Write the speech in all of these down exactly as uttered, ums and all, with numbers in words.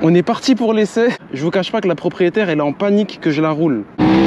On est parti pour l'essai. Je vous cache pas que la propriétaire, elle est en panique que je la roule.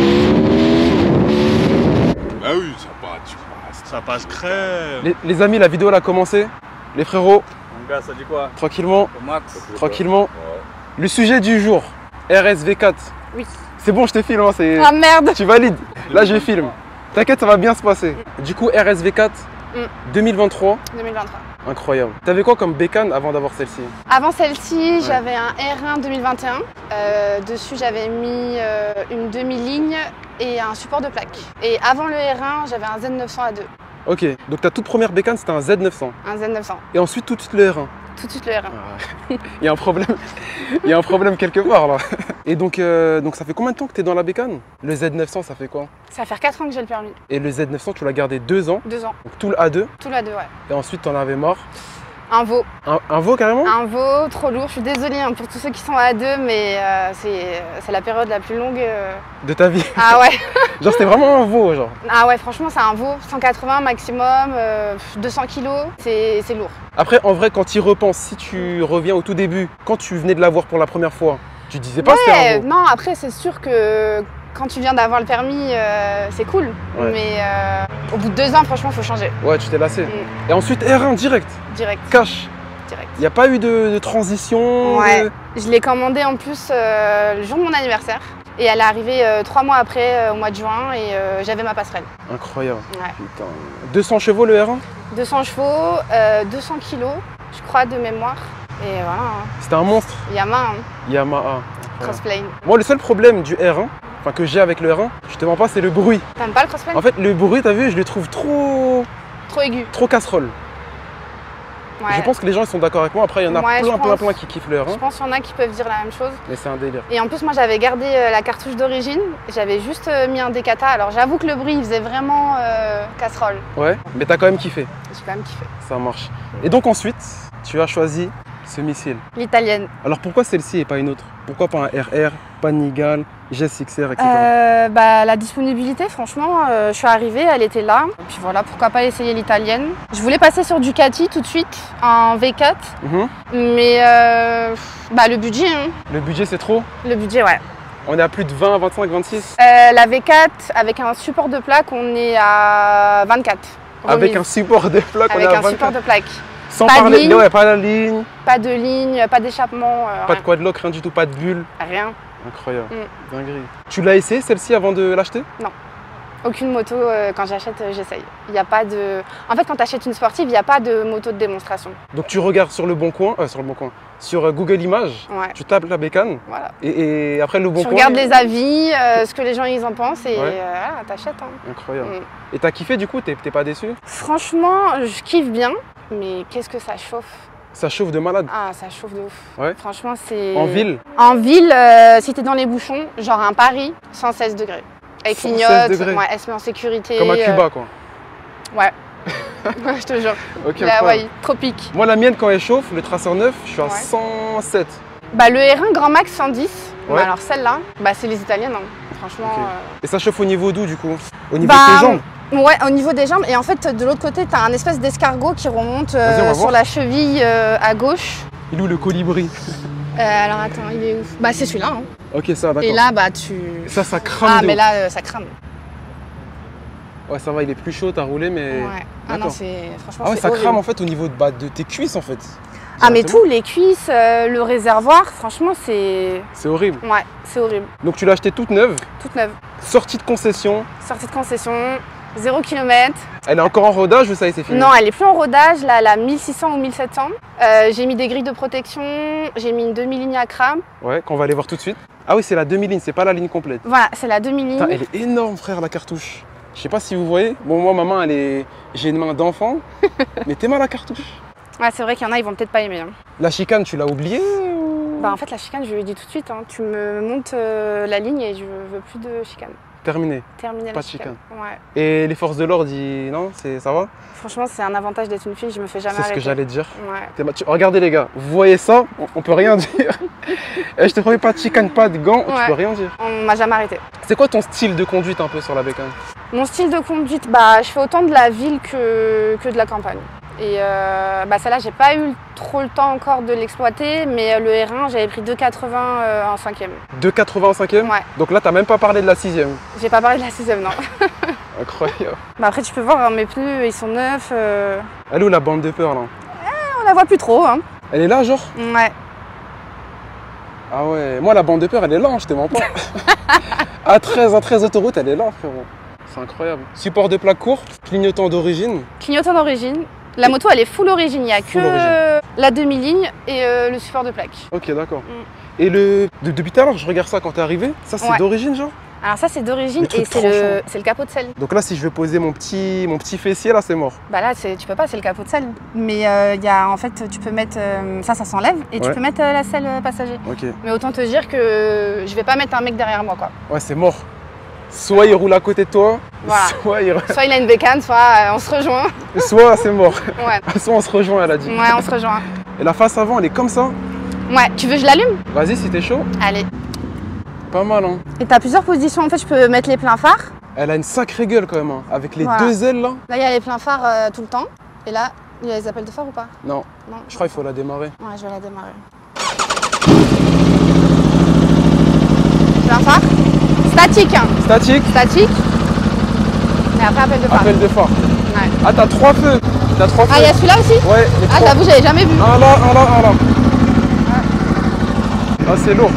Ah oui, ça passe, tu passes. Ça passe crème. Les, les amis, la vidéo elle a commencé. Les frérots, Mon gars, ça dit quoi? tranquillement, Max. tranquillement. Ouais. Le sujet du jour, R S V quatre. Oui. C'est bon, je te filme, hein, c'est... Ah merde. Tu valides. Là, je filme. T'inquiète, ça va bien se passer. Du coup, R S V quatre, Mm. deux mille vingt-trois, deux mille vingt-trois. incroyable. T'avais quoi comme bécane avant d'avoir celle-ci? Avant celle-ci, j'avais un R un deux mille vingt et un. Euh, dessus, j'avais mis euh, une demi-ligne et un support de plaque. Et avant le R un, j'avais un Z neuf cents A deux. Ok, donc ta toute première bécane, c'était un Z neuf cents. Un Z neuf cents. Et ensuite, tout de suite le R un. Tout de suite le R un. Ah, il y a un problème. Il y a un problème quelque part là. Et donc, euh, donc ça fait combien de temps que tu es dans la bécane? Le Z neuf cents, ça fait quoi? Ça va faire quatre ans que j'ai le permis. Et le Z neuf cents, tu l'as gardé deux ans. Deux ans. Donc tout le A deux. Tout le A deux, ouais. Et ensuite, tu en avais marre. Un veau. Un, un veau carrément? Un veau, trop lourd. Je suis désolée hein, pour tous ceux qui sont A deux, mais euh, c'est la période la plus longue. Euh... De ta vie. Ah ouais. Genre, c'était vraiment un veau, genre. Ah ouais, franchement, c'est un veau. cent quatre-vingts maximum, euh, deux cents kilos. C'est lourd. Après, en vrai, quand tu y repenses, si tu reviens au tout début, quand tu venais de l'avoir pour la première fois, tu disais pas que c'était un Ouais, veau. non, après, c'est sûr que quand tu viens d'avoir le permis, euh, c'est cool. Ouais. Mais euh, au bout de deux ans, franchement, il faut changer. Ouais, tu t'es lassé. Mm. Et ensuite, R un direct. Direct. Cash. Direct. Il n'y a pas eu de, de transition. Ouais. de- Je l'ai commandé en plus euh, le jour de mon anniversaire. Et elle est arrivée euh, trois mois après, euh, au mois de juin, et euh, j'avais ma passerelle. Incroyable. Ouais. Putain. deux cents chevaux le R un? deux cents chevaux, euh, deux cents kilos, je crois, de mémoire. Et voilà, hein. C'était un monstre. Yamaha, hein. Yamaha. Incroyable. Crossplane. Moi, le seul problème du R un, enfin que j'ai avec le R un, je te mens pas, c'est le bruit. T'aimes pas le crossplane? En fait, le bruit, t'as vu, je le trouve trop, Trop aigu. trop casserole. Ouais. Je pense que les gens ils sont d'accord avec moi. Après, il y en a Ouais, plein, je plein, pense. plein qui kiffent le R Je un, pense qu'il y en a qui peuvent dire la même chose. mais c'est un délire. Et en plus, moi, j'avais gardé euh, la cartouche d'origine. J'avais juste euh, mis un décata. Alors, j'avoue que le bruit, il faisait vraiment euh, casserole. Ouais, mais t'as quand même kiffé. J'ai quand même kiffé. Ça marche. Et donc ensuite, tu as choisi ce missile. L'italienne. Alors pourquoi celle-ci et pas une autre? Pourquoi pas un R R, pas Nigal, G S X R, et cetera. Euh, bah, la disponibilité, franchement, euh, je suis arrivée, elle était là. Et puis voilà, pourquoi pas essayer l'italienne. Je voulais passer sur Ducati tout de suite, en V quatre. Mhm. Mais euh, bah, le budget, hein. Le budget c'est trop? Le budget, ouais. On est à plus de vingt, vingt-cinq, vingt-six? Euh, la V quatre, avec un support de plaque, on est à vingt-quatre. Avec remise. un support de plaque, on Avec est à un support vingt-quatre. de plaque. Sans pas de parler, ligne. ouais, pas la ligne, Pas de ligne, pas d'échappement, euh, pas rien. de quadlock, rien du tout, pas de bulle. Rien. Incroyable, Mm. dinguerie. Tu l'as essayé celle-ci avant de l'acheter? Aucune moto, euh, quand j'achète, euh, j'essaye. Il n'y a pas de... En fait, quand tu achètes une sportive, il n'y a pas de moto de démonstration. Donc tu regardes sur le bon coin, euh, sur le bon coin, sur euh, Google Images, Ouais, tu tapes la bécane voilà. et, et après le bon tu coin. regardes les avis, euh, ce que les gens ils en pensent et Ouais. euh, voilà, t'achètes. Hein. Incroyable. Mm. Et t'as kiffé du coup, t'es t'es pas déçu? Franchement, je kiffe bien, mais qu'est-ce que ça chauffe. Ça chauffe de malade. Ah, ça chauffe de ouf. Ouais. Franchement, c'est... En ville? En ville, euh, si t'es dans les bouchons, genre un Paris, cent seize degrés. Elle cent seize clignote, degrés. ouais, elle se met en sécurité. Comme à euh, Cuba quoi. Ouais. Ouais, je te jure. Ok, Là, incroyable. ouais, tropique. Moi la mienne quand elle chauffe, le Tracer neuf, je suis à Ouais. cent sept. Bah, le R un Grand Max cent dix. Ouais. Bah, alors celle-là, bah, c'est les italiennes. Hein. Franchement. Ok. euh, Et ça chauffe au niveau d'où du coup? Au niveau Bah, de tes jambes? Ouais, au niveau des jambes. Et en fait, de l'autre côté, t'as un espèce d'escargot qui remonte euh, Vas-y, on va sur voir. la cheville euh, à gauche. Il est où le colibri? Euh, alors attends, il est où? Bah, c'est celui-là. Hein. Ok, ça, d'accord. Et là, bah, tu. Ça, ça crame. Ah, de mais ouf. là, euh, ça crame. Ouais, ça va, il est plus chaud, t'as roulé, mais. Ouais. Ah non, D'accord. c'est. Franchement, Ah ouais, c'est ça horrible. crame en fait au niveau de, bah, de tes cuisses en fait. Ah, mais Directement. tout, les cuisses, euh, le réservoir, franchement, c'est. C'est horrible. Ouais, c'est horrible. Donc tu l'as acheté toute neuve, Toute neuve. sortie de concession. Sortie de concession, zéro kilomètre. Elle est encore en rodage ou ça y est, c'est fini? Non, elle est plus en rodage, là, elle a mille six cents ou mille sept cents. Euh, j'ai mis des grilles de protection, j'ai mis une demi-ligne à crame. Ouais, qu'on va aller voir tout de suite. Ah oui, c'est la demi-ligne, c'est pas la ligne complète. Voilà, c'est la demi-ligne. Putain, elle est énorme, frère, la cartouche. Je sais pas si vous voyez. Bon, moi, ma main, elle est. J'ai une main d'enfant. Mais t'es mal la cartouche. Ouais, c'est vrai qu'il y en a, ils vont peut-être pas aimer. Hein. La chicane, tu l'as oubliée ou... Bah, en fait, la chicane, je lui ai dit tout de suite, hein, tu me montes euh, la ligne et je veux plus de chicane. Terminé. Terminer Pas la de chicane. Ouais. Et les forces de l'ordre, ils... non, c'est ça va? Franchement, c'est un avantage d'être une fille, je me fais jamais C'est ce arrêter. que j'allais dire. Ouais. T'es ma- tu- Regardez les gars, vous voyez ça? On, on peut rien dire. Eh, je te promets pas de chicane, pas de gants, tu Ouais. peux rien dire. On m'a jamais arrêté. C'est quoi ton style de conduite un peu sur la bécane? Mon style de conduite, bah, je fais autant de la ville que, que de la campagne. Et euh, bah celle-là, j'ai pas eu trop le temps encore de l'exploiter, mais le R un, j'avais pris deux quatre-vingts euh, en cinquième. deux quatre-vingts en cinquième? Ouais. Donc là, t'as même pas parlé de la sixième. J'ai pas parlé de la sixième, non. Incroyable. Bah après, tu peux voir, hein, mes pneus, ils sont neufs. Euh... Elle est où la bande de peur là? On la voit plus trop, hein. Elle est là, genre? Ouais. Ah ouais, moi la bande de peur, elle est là, hein, je te mens pas. A treize, A treize autoroute, elle est là, frérot. C'est incroyable. Support de plaque court, clignotant d'origine. Clignotant d'origine. La moto, elle est full origine. Il n'y a Full que origine. euh, la demi-ligne et euh, le support de plaque. Ok, d'accord. Mm. Et le de- depuis tout à l'heure, je regarde ça quand t'es arrivé. Ça, c'est Ouais. d'origine, genre? Alors ça, c'est d'origine Le truc et c'est le, tranchant. c'est le capot de selle. Donc là, si je veux poser mon petit, mon petit fessier, là, c'est mort. Bah là, c'est- tu peux pas, c'est le capot de selle. Mais euh, il y a, en fait, tu peux mettre... euh, ça, ça s'enlève et tu Ouais. peux mettre euh, la selle euh, passager. Ok. Mais autant te dire que je vais pas mettre un mec derrière moi, quoi. Ouais, c'est mort. Soit il roule à côté de toi, Voilà. soit il... Soit il a une bécane, soit euh, on se rejoint. soit c'est mort. Ouais, Soit on se rejoint, elle a dit. ouais, on se rejoint. Et la face avant, elle est comme ça. Ouais, tu veux que je l'allume? Vas-y, si t'es chaud. Allez. Pas mal, hein. Et t'as plusieurs positions. En fait, je peux mettre les pleins phares. Elle a une sacrée gueule quand même, hein. Avec les Voilà. deux ailes là. Là, il y a les pleins phares euh, tout le temps. Et là, il y a les appels de phare ou pas? Non, Non. je crois qu'il faut la démarrer. Ouais, je vais la démarrer. Plein phare. Statique, hein. Statique, Statique. Et après, appel de phare. appel de phare. Ouais. Ah, t'as trois feux. T'as trois feux. Ah, il y a celui-là aussi? Ouais, les Ah, trois. j'avoue, j'avais jamais vu. Un là, un là, un là. Ah, c'est lourd.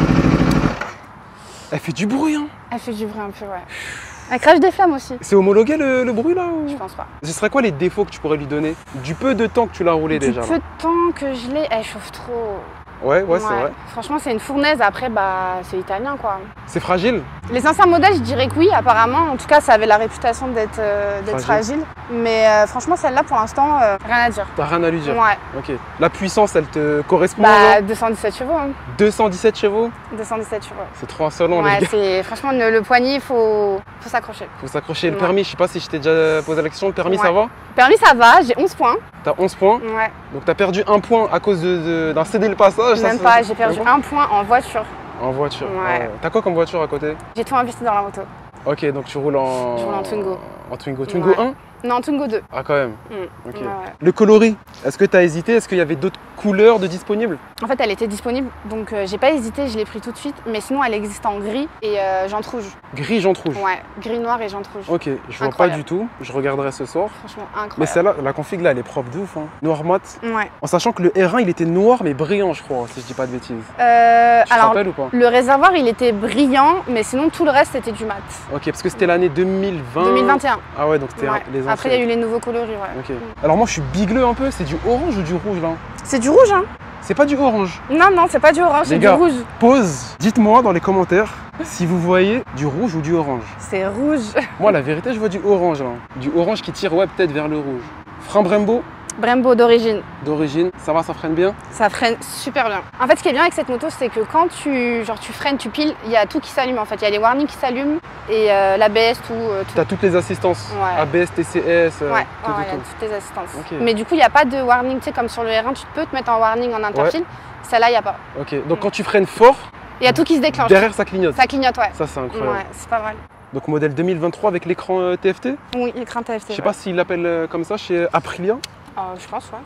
Elle fait du bruit, hein. Elle fait du bruit un peu, ouais. Elle crache des flammes aussi. C'est homologué le, le bruit là ou... Je pense pas. Ce serait quoi les défauts que tu pourrais lui donner? Du peu de temps que tu l'as roulé Du déjà. peu Là. de temps que je l'ai, elle chauffe trop. Ouais, ouais, c'est vrai. Franchement, c'est une fournaise. Après, bah, c'est italien, quoi. C'est fragile. Les anciens modèles, je dirais que oui, apparemment. En tout cas, ça avait la réputation d'être euh, d'être fragile. Mais euh, franchement, celle-là, pour l'instant, euh, rien à dire. T'as rien à lui dire. Ouais. Ok. La puissance, elle te correspond? Bah, là deux cent dix-sept chevaux. Hein. deux cent dix-sept chevaux? deux cent dix-sept chevaux. C'est trop insolent, Ouais, les gars. c'est franchement le, le poignet, il faut, faut s'accrocher. Faut s'accrocher. Le Ouais. permis, je sais pas si je t'ai déjà posé la question. Le permis, Ouais. ça va? Permis, ça va, j'ai onze points. T'as onze points. Ouais. Donc t'as perdu un point à cause de- de- d'un cédé le passage. ça, Même ça- pas, j'ai perdu Même pas un point en voiture. En voiture. Ouais. Ah T'as quoi comme voiture à côté? J'ai tout investi dans la moto. Ok, donc tu roules en. Je roule en Twingo. En Twingo. Twingo Ouais. un? Non, Twingo deux. Ah, quand même. Mm. Ok. Ouais, ouais. Le coloris, est-ce que t'as hésité? Est-ce qu'il y avait d'autres couleurs de disponibles? En fait, elle était disponible, donc euh, j'ai pas hésité, je l'ai pris tout de suite. Mais sinon, elle existe en gris et euh, jante rouge. Gris, jante rouge. Ouais, gris noir et jante rouge. Ok, je vois Incroyable. pas du tout. Je regarderai ce soir. Franchement, incroyable. Mais celle-là, la config là, elle est propre de ouf. Hein. Noir mat. Ouais. En sachant que le R un, il était noir mais brillant, je crois, si je dis pas de bêtises. Euh, Tu te alors, rappelles ou pas? le réservoir, il était brillant, mais sinon, tout le reste, c'était du mat. Ok, parce que c'était l'année deux mille vingt. deux mille vingt et un. Ah ouais, donc c'était Ouais. les anciens. Après, il y a eu les nouveaux coloris, ouais. Ok. Alors moi, je suis bigleux un peu. C'est du orange ou du rouge là? C'est du rouge, hein? C'est pas du orange. Non, non, c'est pas du orange, Les c'est du gars. rouge. Pause. Dites-moi dans les commentaires si vous voyez du rouge ou du orange. C'est rouge. Moi, la vérité, je vois du orange là. Du orange qui tire, ouais, peut-être vers le rouge. Frein Brembo Brembo d'origine. d'origine. Ça va, ça freine bien? Ça freine super bien. En fait, ce qui est bien avec cette moto, c'est que quand tu, genre, tu freines, tu piles, il y a tout qui s'allume en fait. Il y a les warnings qui s'allument et euh, l'A B S, tout. euh, tout. T'as toutes les assistances. Ouais. A B S, T C S, euh, Ouais, tout, ouais, tout, il y a tout. toutes les assistances. Ok. Mais du coup, il n'y a pas de warning, tu sais, comme sur le R un, tu peux te mettre en warning en interfile. Celle-là, il n'y a pas. Ok, donc quand tu freines fort, Il y a tout qui se déclenche. derrière ça clignote. Ça clignote, ouais. Ça, c'est incroyable. Ouais, c'est pas mal. Donc modèle deux mille vingt-trois avec l'écran euh, T F T. Oui, écran T F T. Je sais ouais. pas s'ils l'appellent euh, comme ça chez Aprilia. Euh, je pense, ouais.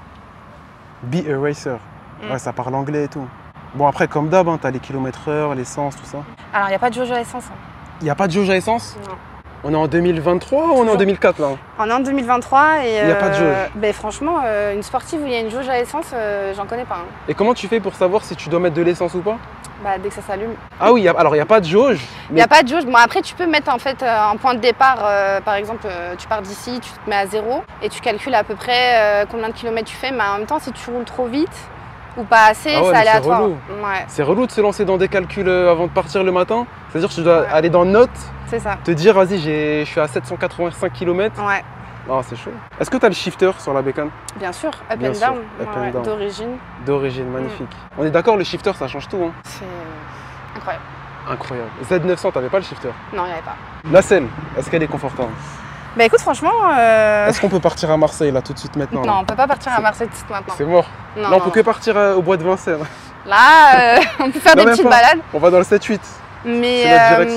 Be a Racer. Mm. Ouais, ça parle anglais et tout. Bon, après, comme d'hab, hein, t'as les kilomètres heure, l'essence, tout ça. Alors, il n'y a pas de jauge à essence. hein. Il n'y a pas de jauge à essence? Non. On est en deux mille vingt-trois ou on est en Toujours. deux mille quatre là? On est en deux mille vingt-trois et. Il y a pas de jauge. Ben, franchement, euh, une sportive où il y a une jauge à essence, euh, j'en connais pas. hein. Et comment tu fais pour savoir si tu dois mettre de l'essence ou pas? Bah, dès que ça s'allume. Ah oui, y a- alors il n'y a pas de jauge. Il n'y a pas de jauge. Bon, après, tu peux mettre en fait euh, un point de départ. euh, par exemple, euh, tu pars d'ici, tu te mets à zéro et tu calcules à peu près euh, combien de kilomètres tu fais. Mais en même temps, si tu roules trop vite ou pas assez, Ah ouais, c'est mais c'est aléatoire. relou. Ouais, C'est relou de se lancer dans des calculs euh, avant de partir le matin. C'est-à-dire que tu dois Ouais. aller dans Notes, c'est ça. te dire, vas-y, j'ai- je suis à sept cent quatre-vingt-cinq kilomètres. Ouais, Ah, c'est chaud. Est-ce que tu as le shifter sur la bécane? bien sûr. Up Bien and sûr, down. up and ouais, down. D'origine. D'origine, magnifique. On est d'accord, le shifter, ça change tout. Hein. C'est incroyable. Incroyable. Z neuf cents, t'avais pas le shifter. Non, il n'y avait pas. La selle, est-ce qu'elle est confortable? Bah écoute, franchement. euh, Est-ce qu'on peut partir à Marseille là tout de suite maintenant? Non, là on peut pas partir à C'est- Marseille tout de suite maintenant. C'est mort. Non, là, on non, peut non. que partir euh, au bois de Vincennes. Là, euh, on peut faire Non, des même petites pas. balades. On va dans le sept huit. Mais C'est notre euh, direction.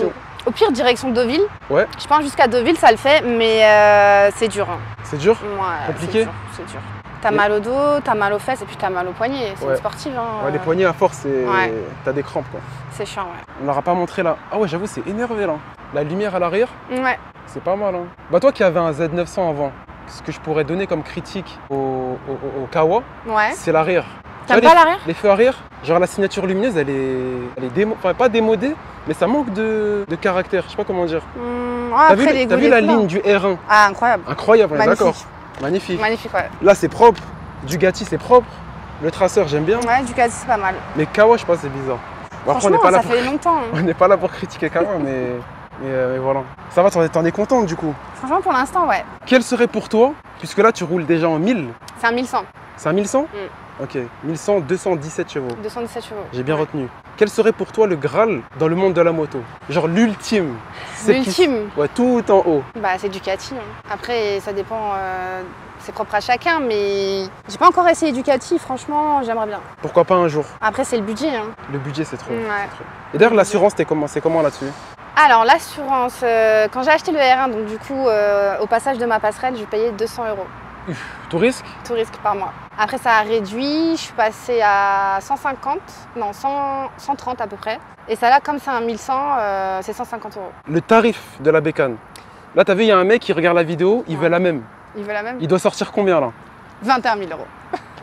Au pire, direction Deauville. Ouais. Je pense jusqu'à Deauville, ça le fait, mais euh, c'est dur. Hein. C'est dur? Ouais, Compliqué? C'est dur. C'est dur. T'as Et... mal au dos, t'as mal aux fesses et puis t'as mal aux poignets. C'est ouais. une sportive. Hein. Ouais, les poignets à force, c'est... Ouais. T'as des crampes quoi. C'est chiant, ouais. On l'aura pas montré là. Ah ouais, j'avoue, c'est énervé là. La lumière à l'arrière, Ouais. c'est pas mal. Hein. Bah toi qui avais un Z neuf cents avant, ce que je pourrais donner comme critique au, au, au Kawa, Ouais. c'est l'arrière. T'aimes pas l'arrière? Les feux arrière, genre la signature lumineuse, elle est, elle est démo... enfin pas démodée, mais ça manque de, de caractère, je sais pas comment dire. Mmh, ouais, T'as après, vu, les t'as vu la ligne du R un? Ah, incroyable. Incroyable, on est Magnifique. d'accord. Magnifique. Magnifique, ouais. Là c'est propre, Ducati c'est propre, le traceur j'aime bien, Ouais, Ducati c'est pas mal. mais Kawa je sais pas, c'est bizarre. Bon, après, on n'est Franchement, pas là ça pour... fait longtemps. on n'est pas là pour critiquer Kawa, mais... Mais, euh, mais voilà. Ça va, t'en es, t'en es contente du coup? Franchement, pour l'instant, ouais. Quel serait pour toi, puisque là tu roules déjà en mille? C'est un mille cent. C'est un mille cent? Mm. Ok, mille cent, deux cent dix-sept chevaux. deux cent dix-sept chevaux. J'ai bien Ouais. retenu. Quel serait pour toi le Graal dans le monde de la moto? Genre l'ultime. Celle qui- L'ultime, Ouais, tout en haut. bah, c'est Ducati. Hein. Après, ça dépend, euh, c'est propre à chacun, mais j'ai pas encore essayé Ducati, franchement, j'aimerais bien. Pourquoi pas un jour? Après, c'est le budget. Hein. Le budget c'est trop. Ouais. c'est trop. Et d'ailleurs l'assurance, t'es comment, c'est comment là-dessus? Alors, l'assurance, euh, quand j'ai acheté le R un, donc du coup, euh, au passage de ma passerelle, je payais deux cents euros. Tout risque? Tout risque par mois. Après, ça a réduit, je suis passée à cent cinquante, non, cent, cent trente à peu près. Et ça là, comme c'est un mille cent, euh, c'est cent cinquante euros. Le tarif de la bécane. Là t'as vu, il y a un mec qui regarde la vidéo, il Ouais. veut la même. Il veut la même? Il doit sortir combien là? vingt et un mille euros.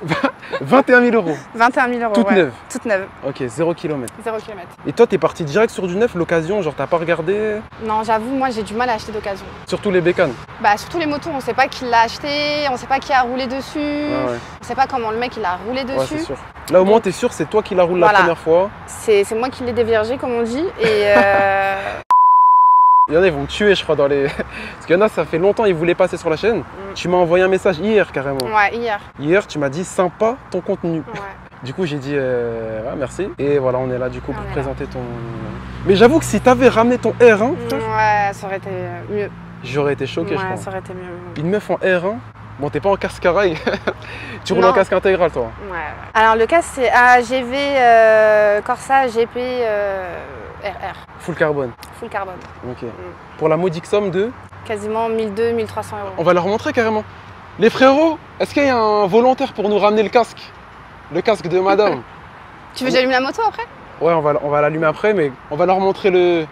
vingt et un mille euros. vingt et un mille euros, Toute ouais. neuve. Toute neuve, Ok, zéro kilomètre. zéro kilomètre. Et toi t'es parti direct sur du neuf, l'occasion, genre t'as pas regardé? Non, j'avoue, moi j'ai du mal à acheter d'occasion. Surtout les bécanes. Bah, surtout les motos, on sait pas qui l'a acheté, on sait pas qui a roulé dessus, Ah ouais. on sait pas comment le mec il a roulé Ouais, dessus. c'est sûr. Là au moins Donc- t'es sûr, c'est toi qui la roule la Voilà. première fois. c'est c'est moi qui l'ai déviergé, comme on dit. Et euh, Il y en a, ils vont me tuer, je crois, dans les. Parce qu'il y en a, ça fait longtemps, ils voulaient passer sur la chaîne. Tu m'as envoyé un message hier carrément. ouais, hier. Hier, tu m'as dit sympa ton contenu. Ouais. Du coup, j'ai dit euh, ouais, merci. Et voilà, on est là du coup On pour est là. présenter ton. Mais j'avoue que si t'avais ramené ton R un, frère, Ouais, ça aurait été mieux. j'aurais été choqué, je Ouais, crois. ça aurait été mieux. Une meuf en R un, bon, t'es pas en casque rail. Tu roules Non. en casque intégral, toi. Ouais. Alors le casque c'est A G V euh, Corsa G P euh, R R, Full carbone. full carbone. Ok. Pour la modique somme de. Quasiment mille deux cents, mille trois cents euros. On va leur montrer carrément. Les frérots, est-ce qu'il y a un volontaire pour nous ramener le casque? Le casque de madame. Tu veux que j'allume la moto après? Ouais, on va, on va l'allumer après, mais on va leur montrer le.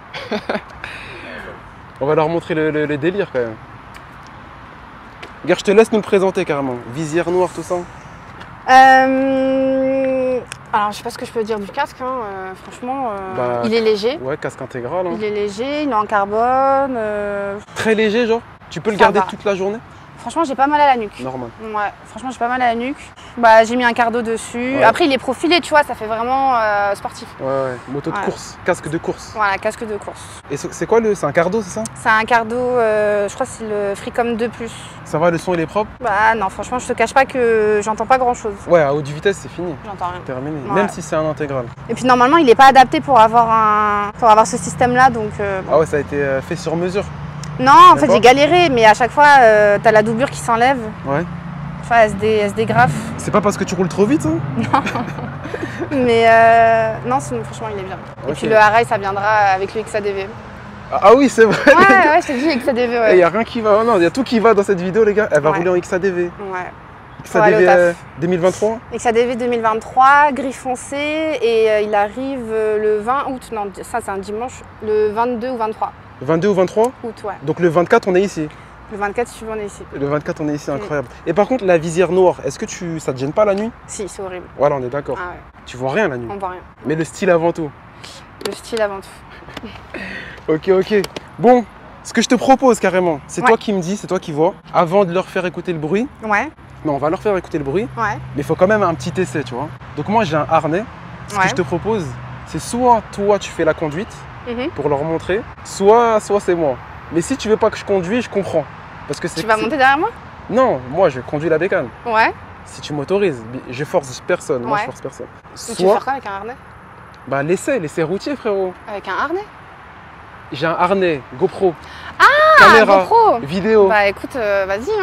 on va leur montrer le, le- le délire quand même. Regarde, je te laisse nous le présenter carrément. Visière noire, tout ça. Euh, Alors je sais pas ce que je peux dire du casque, hein. euh, franchement, euh, Bah, il est léger. Ouais, casque intégral. Hein. Il est léger, il est en carbone. euh, Très léger, genre. Tu peux le Ça garder va. toute la journée? Franchement, j'ai pas mal à la nuque. Normal. Ouais, franchement, j'ai pas mal à la nuque. Bah, j'ai mis un cardo dessus. Ouais. Après, il est profilé, tu vois, ça fait vraiment euh, sportif. Ouais, ouais. Moto de Ouais. course, casque de course. Voilà, casque de course. Et c'est c'est quoi le. C'est un cardo, c'est ça? C'est un cardo, euh, je crois que c'est le Freecom deux plus. Ça va, le son il est propre? Bah non, franchement, je te cache pas que j'entends pas grand chose. Ouais, à haute vitesse, c'est fini. J'entends rien. Terminé. Ouais. Même si c'est un intégral. Et puis normalement, il est pas adapté pour avoir un, pour avoir ce système-là, donc. euh, bon. Ah ouais, ça a été euh, fait sur mesure. Non, en Même fait, pas j'ai galéré, mais à chaque fois, euh, t'as la doublure qui s'enlève. Ouais. Enfin, elle se, dé- elle se dégrafe. C'est pas parce que tu roules trop vite, hein? Mais euh, non, sinon, franchement, il est bien. Et Ok. puis le harail, ça viendra avec le X A D V. Ah, ah oui, c'est vrai. Ouais, ouais, je t'ai dit X A D V, Il ouais. n'y a rien qui va. Oh non, il y a tout qui va dans cette vidéo, les gars. Elle va Ouais. rouler en X A D V. Ouais. X A D V aller au taf. euh, deux mille vingt-trois. X A D V deux mille vingt-trois, gris foncé, et euh, il arrive euh, le vingt août. Non, ça, c'est un dimanche. Le vingt-deux ou vingt-trois vingt-deux ou vingt-trois. août, ouais. Donc le vingt-quatre, on est ici. Le vingt-quatre, si tu veux, on est ici. Le vingt-quatre, on est ici, Mm. incroyable. Et par contre, la visière noire, est-ce que tu, ça te gêne pas la nuit? Si, c'est horrible. Voilà, on est d'accord. Ah ouais, Tu vois rien la nuit. on voit rien. Mais le style avant tout. Le style avant tout. Ok, ok. Bon, ce que je te propose carrément, c'est Ouais. toi qui me dis, c'est toi qui vois. Avant de leur faire écouter le bruit, Ouais, non, on va leur faire écouter le bruit, ouais, mais il faut quand même un petit essai, tu vois. Donc moi, j'ai un harnais. Ce ouais. que je te propose, c'est soit toi, tu fais la conduite Mhm. pour leur montrer, soit, soit c'est moi. Mais si tu veux pas que je conduise, je comprends. Parce que c'est. Tu vas c'est- monter derrière moi? Non, moi, je conduis la bécane. Ouais. Si tu m'autorises, je force personne. Moi, je Ouais. force personne. Donc tu veux Soit, faire quoi avec un harnais? bah l'essai, l'essai routier, frérot. Avec un harnais? J'ai un harnais, GoPro, Ah, caméra, GoPro. vidéo. Bah écoute, euh, vas-y, hein.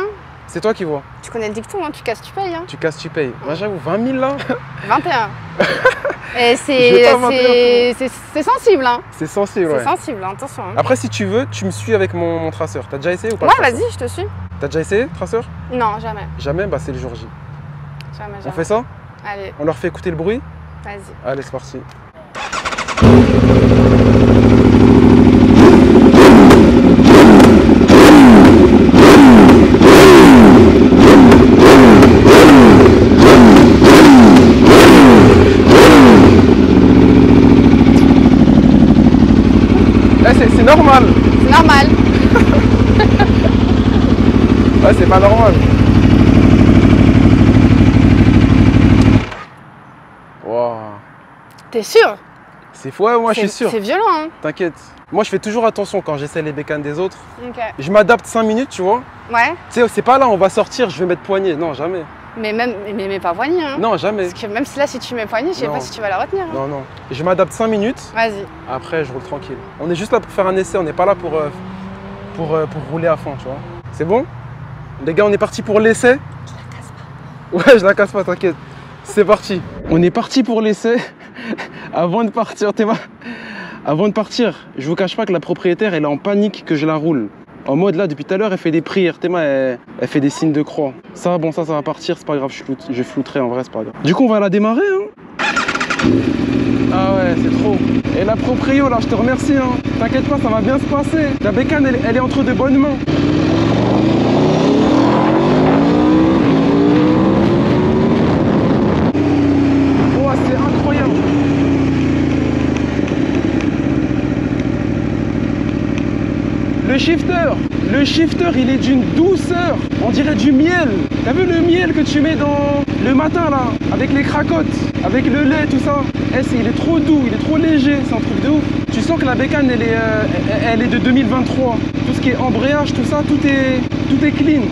C'est toi qui vois. Tu connais le dicton, hein, tu casses, tu payes. Hein. Tu casses, tu payes. Moi j'avoue, vingt mille là. vingt et un. Et J'ai pas vingt et c'est c'est sensible, hein. C'est sensible, ouais. C'est sensible, hein, attention. Hein. Après, si tu veux, tu me suis avec mon, mon traceur. T'as déjà essayé ou pas? Ouais, vas-y, je te suis. T'as déjà essayé, traceur? Non, jamais. Jamais? Bah, c'est le jour J. Jamais, jamais. On fait ça? Allez, On leur fait écouter le bruit? vas-y. Allez, c'est parti. C'est normal. C'est normal. Ouais, c'est pas normal. Wow. T'es sûr? C'est fou, ouais, moi je suis sûr. C'est violent, hein. T'inquiète. Moi je fais toujours attention quand j'essaie les bécanes des autres. Ok. Je m'adapte cinq minutes, tu vois. Ouais. Tu sais, c'est pas là, on va sortir, je vais mettre poignée. Non, jamais. Mais même, mais, mais pas poignée, hein. Non, jamais. Parce que même si là, si tu mets poignée, je sais Non. pas si tu vas la retenir. Hein. Non, non. Je m'adapte cinq minutes. Vas-y. Après, je roule tranquille. On est juste là pour faire un essai, on n'est pas là pour, euh, pour, euh, pour rouler à fond, tu vois. C'est bon? Les gars, on est parti pour l'essai. Je la casse pas. Ouais, je la casse pas, t'inquiète. C'est parti. On est parti pour l'essai. Avant de partir, Théma, avant de partir, je vous cache pas que la propriétaire, elle est en panique que je la roule. En mode là, depuis tout à l'heure, elle fait des prières. Théma, elle, elle fait des signes de croix. Ça, bon, ça, ça va partir, c'est pas grave, je, floute, je flouterai en vrai, c'est pas grave. Du coup, on va la démarrer, hein. Ah ouais, c'est trop. Et la proprio, là, je te remercie, hein. T'inquiète pas, ça va bien se passer. La bécane, elle, elle est entre de bonnes mains. Oh, c'est incroyable. Le shifter, le shifter, il est d'une douceur. On dirait du miel. T'as vu le miel que tu mets dans le matin, là, avec les cracottes, avec le lait, tout ça. Eh, c'est- il est trop doux, il est trop léger, c'est un truc de ouf. Tu sens que la bécane, elle est, euh, elle est de deux mille vingt-trois. Tout ce qui est embrayage, tout ça, tout est, tout est clean.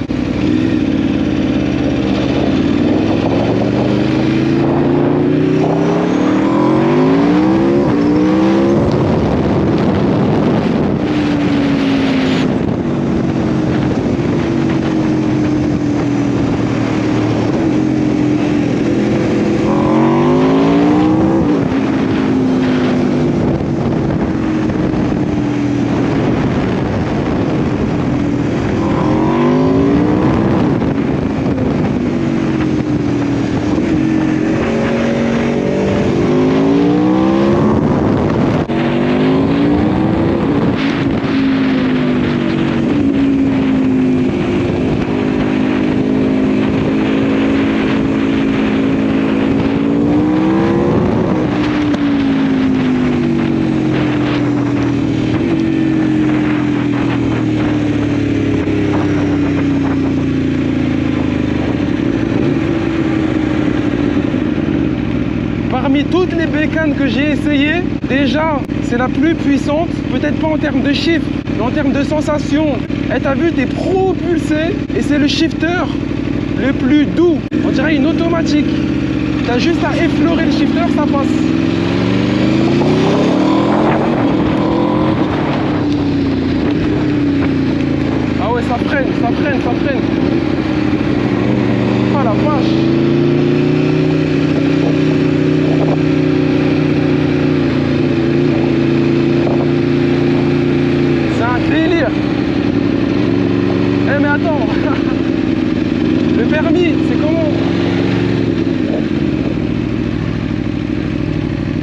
Parmi toutes les bécanes que j'ai essayées, déjà, c'est la plus puissante, peut-être pas en termes de chiffres, mais en termes de sensation. Et t'as vu, t'es propulsé et c'est le shifter le plus doux. On dirait une automatique. T'as juste à effleurer le shifter, ça passe. Ah ouais, ça freine, ça freine, ça freine. Oh la vache. C'est un délire. Eh mais attends. Le permis, c'est comment?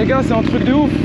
gars, c'est un truc de ouf.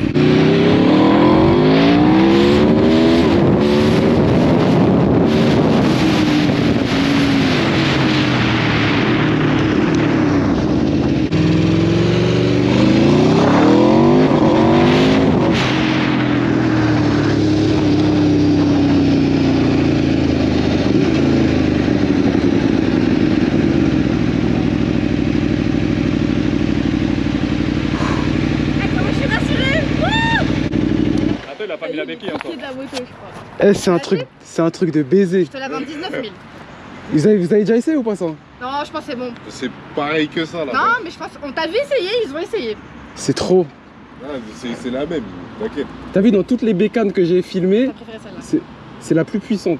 Il a pas mis la béquille encore. De la moto, je crois. Eh, c'est un truc, c'est un truc de baiser. Je te la vends dix-neuf mille. Vous avez, vous avez déjà essayé ou pas ça? Non, je pense que c'est bon. C'est pareil que ça là. Non, mais je pense. On t'a vu essayer, ils ont essayé. C'est trop. Ah, c'est c'est la même, t'inquiète. T'as vu dans toutes les bécanes que j'ai filmées, T'as préféré celle-là? c'est c'est la plus puissante.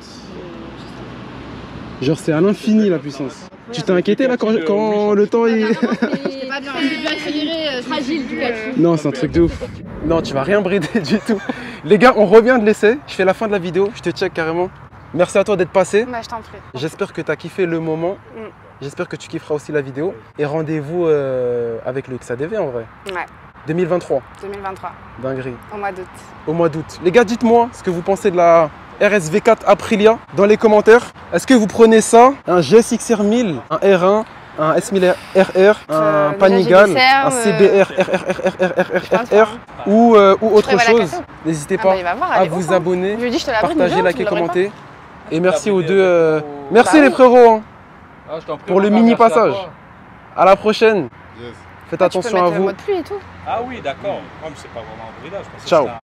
Genre c'est à l'infini la puissance. Tu t'es inquiété là quand, quand le temps il... C'était pas bien, c'est bien accéléré, euh, fragile du calcul. Non, c'est un truc de ouf. Non, tu vas rien brider du tout. Les gars, on revient de l'essai. Je fais la fin de la vidéo, je te check carrément. Merci à toi d'être passé. Bah, je t'en prie. J'espère que tu as kiffé le moment. Mm. J'espère que tu kifferas aussi la vidéo. Et rendez-vous euh, avec le X A D V en vrai. Ouais, deux mille vingt-trois. deux mille vingt-trois, Dinguerie. au mois d'août. Au mois d'août. Les gars, dites-moi ce que vous pensez de la R S V quatre Aprilia dans les commentaires. Est-ce que vous prenez ça, un G S X R mille, un R un, un S mille R R, un Euh, Panigale, déjà, j'ai des un cernes, C B R R R R R R Je pense R R pas. ou, euh, ou autre prévois la chose? cassette N'hésitez Ah pas bah, il va voir, à elle est vous bon, hein. abonner, Je lui ai dit, je te la bride, partager, mais non, liker, tu l'aurais commenter. Et merci T'as aux pris deux. des- euh, Bah Merci oui. les frérots hein, Ah, je t'en prie, pour le mon gars, mini merci à passage. toi. À la prochaine. Yes. Faites Ah, tu peux attention à mettre le vous. mode pluie et tout. Ah oui, d'accord. Ouais, mais c'est pas vraiment un bridage. je pense que Ciao. c'est un-